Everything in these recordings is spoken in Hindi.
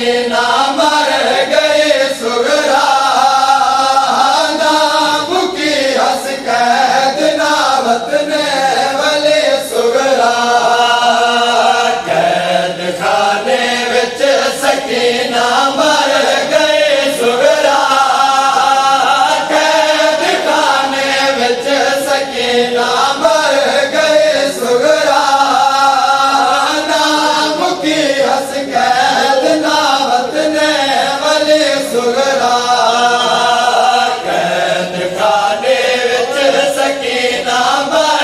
सकीना मर गए सुगरा नाम की हंस कैद नावत ने वाले सुगरा कैद खाने विच सकीना मर गए सुगरा कैद खाने विच सकीना मर गए सुगरा नाम की हंस कैद नावत ने वाले सुगरा कैद खाने विच सकीना मर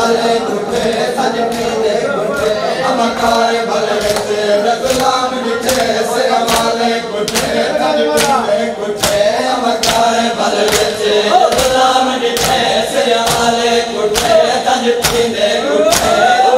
वाले कुठे थज पींदे कुठे अमकार भल विच गुलाम डिठे सिर वाले कुठे थज पींदे कुठे अमकार भल विच गुलाम डिठे सिर वाले कुठे थज पींदे कुठे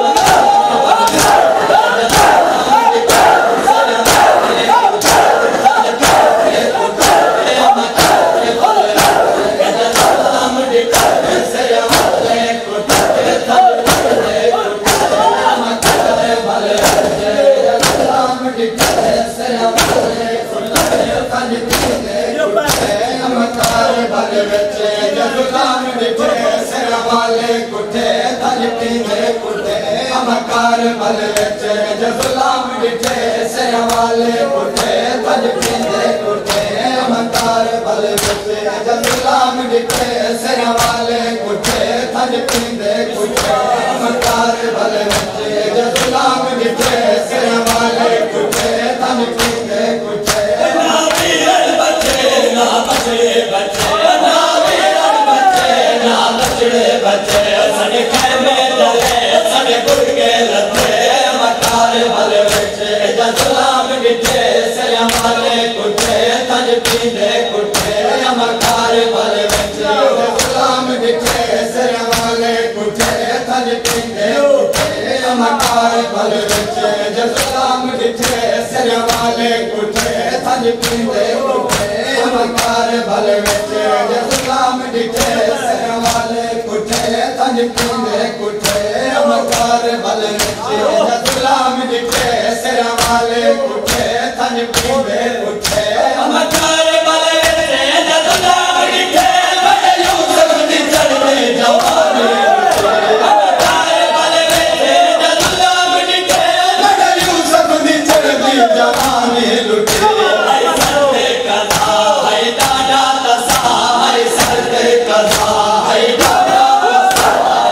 अमकार भल विच गुलाम डिठे सिर वाले कुठे थज पींदे कुठे अमकार भल विच गुलाम डिठे सिर वाले कुठे थज पींदे कुठे अमकार भल विच गुलाम डिठे सिर वाले कुठे थज पींदे कुठे ना वीर बचे ना बचड़े बचे ना वीर बचे ना बचड़े बचे सने खैमे दले सने गुरगे लथे अमकार भल विच गुलाम डिठे सिर वाले कुठे थज पींदे कुठे अमकार भल विच गुलाम डिठे सिर वाले कुठे थज पींदे कुठे अमकार भल विच गुलाम डिठे सिर वाले कुठे थज पींदे कुठे अमकार भल विच गुलाम डिठे सिर वाले कुठे थज पींदे कुठे अमकार भल विच गुलाम डिठे सिर वाले कुठे थज पींदे कुठे अमकार भल विच गुलाम डिठे बड़े यूसुफ दी चढ़दे जवानी अमकार भल विच गुलाम डिठे बड़े यूसुफ दी चढ़दी जवानी लुटी हाय सरदे कदा हाय दादा तसा हाय सरदे कदा हाय दादा तसा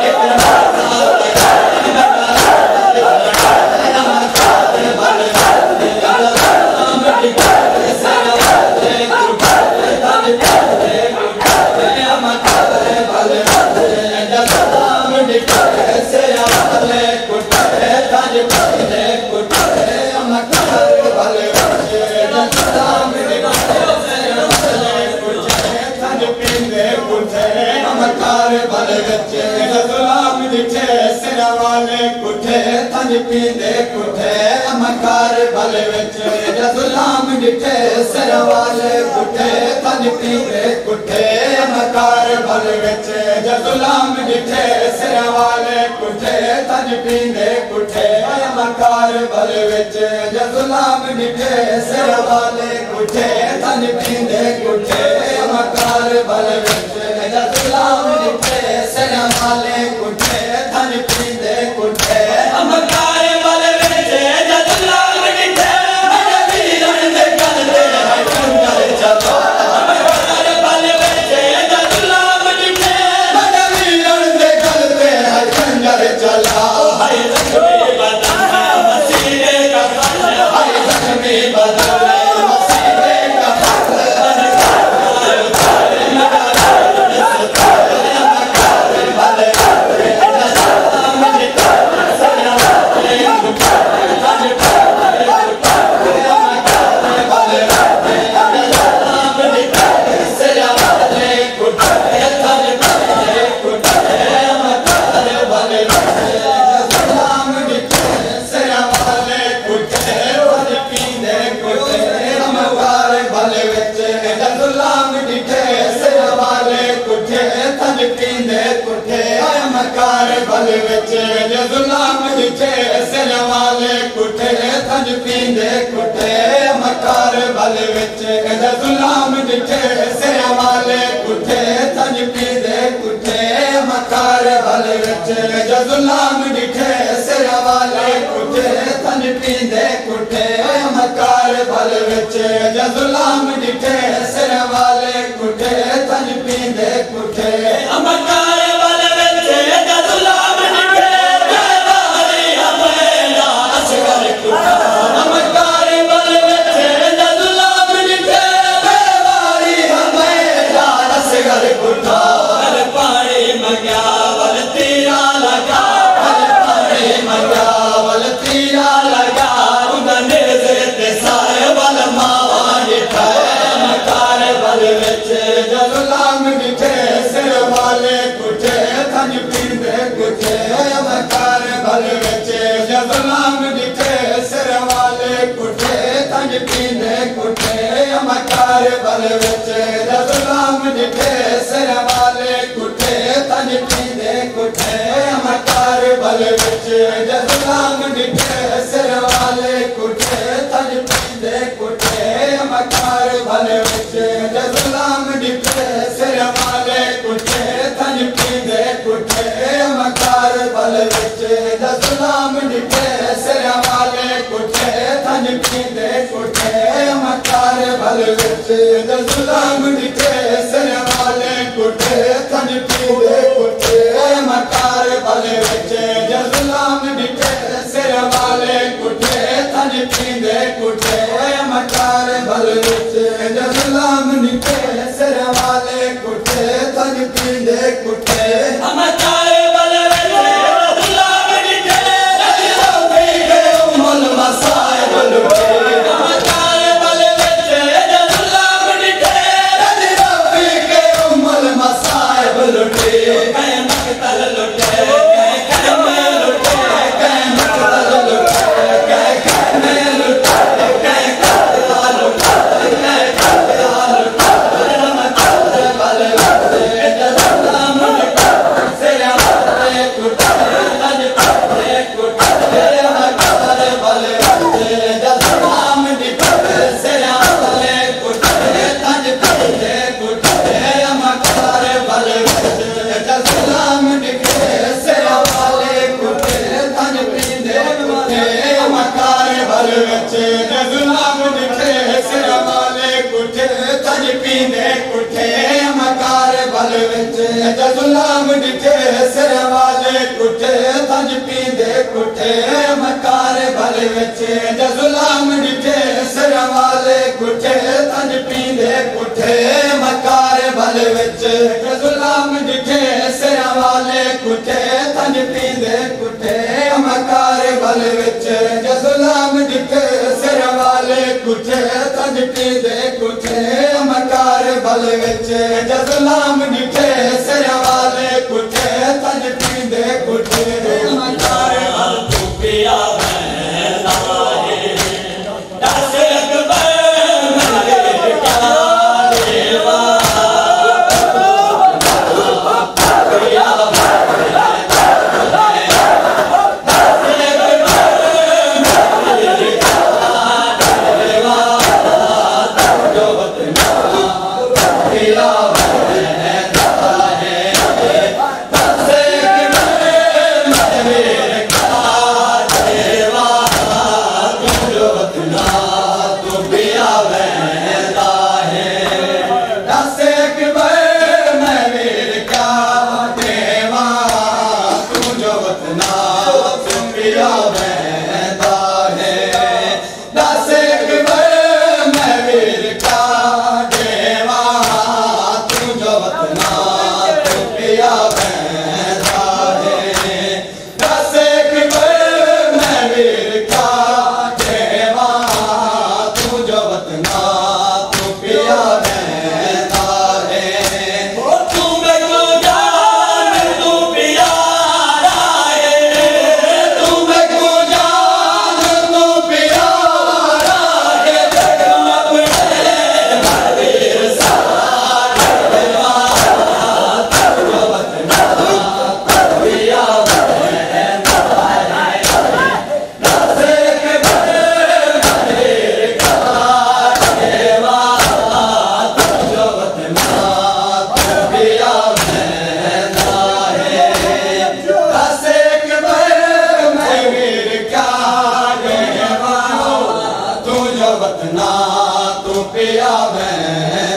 पींदे कुठे अमकार भल विच गुलाम डिठे सिर वाले कुठे थज पींदे कुठे अमकार भल विच गुलाम डिठे सिर वाले कुठे थज पींदे कुठे अमकार भल विच गुलाम डिठे सिर वाले कुठे थज पींदे कुठे अमकार भल विच गुलाम डिठे सिर वाले कुठे थज पींदे कुठे अमकार भल विच गुलाम डिठे बड़े वीरन दे गल ते खंजर चला अमकार भल विच गुलाम डिठे बड़े वीरन दे गल ते खंजर चला हाय जख्मी बदन मसीहे का फन हाय जख्मी बदन मसीहे का फन भल विच गुलाम डिठे सिर वाले कुठे थज पींदे कुठे अमकार भल विच गुलाम डिठे सिर वाले कुठे थज पींदे कुठे अमकार भल विच गुलाम डिठे सिर वाले कुठे थज पींदे कुठे अमकार भल विच गुलाम डिठे सिर वाले कुठे थज पींदे कुठे अमकार भल विच गुलाम डिठे बेवारी हमेला असगर कुठा अमकार भल विच गुलाम डिठे बेवारी हमेला असगर कुठा पानी मंगया वल तीरा लगा कुठे मकार बल विच जुलाम डिठे सिर वाले कुठे तज पींदे कुठे मकार बल विच जुलाम डिठे सिर वाले कुठे तज पींदे कुठे मकार बल विच जुलाम डिठे सिर वाले कुठे तज पींदे कुठे मकार बल विच जुलाम डिठे सिर वाले कुठे तज पींदे कुठे मकार बल विच जुलाम डिठे सिर वाले कुठे तज पींदे कुठे मकार बल विच जुलाम डिठे सिर वाले कुठे तज पींदे कुठे मकार बल विच जुलाम डिठे सिर वाले कुठे तज पींदे कुठे मकार बल विच जुलाम डिठे उमल मसाइब लुटे मकार बल विच जुलाम डिठे रबी के उमल मसाइब लुटे कै मकतल लुटे कै खैमे लुटे कै मकतल लुटे कै खैमे लुटे कै खैता लुटे कै खैता लुटे मकार बल विच जुलाम डिठे सिर वाले कुठे तज पींदे कुठे मकार बल विच जुलाम डिठे सिर वाले कुठे तज पींदे कुठे मकार बल विच जुलाम डिठे सिर वाले कुठे तज पींदे कुठे मकार बल विच जुलाम डिठे सिर वाले कुठे तज पींदे कुठे मकार बल विच जुलाम डिठे सिर वाले कुठे तज पींदे कुठे मकार बल विच जुलाम डिठे सिर वाले कुठे तज पींदे कुठे मकार बल विच जुलाम डिठे सिर वाले कुठे तज पींदे कुठे मकार बल विच जुलाम डिठे सिर वाले कुठे तज पींदे कुठे मकार बल विच जुलाम डिठे सिर वाले कुठे तज पींदे कुठे मकार बल तू पिया वैंदा है दस अकबर मेरे क्या देवा पिया वैंदा वतना तू पिया